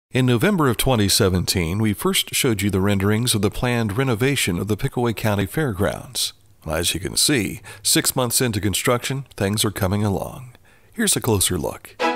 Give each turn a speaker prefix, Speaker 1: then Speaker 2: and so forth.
Speaker 1: In November of 2017, we first showed you the renderings of the planned renovation of the Pickaway County Fairgrounds. As you can see, 6 months into construction, things are coming along. Here's a closer look.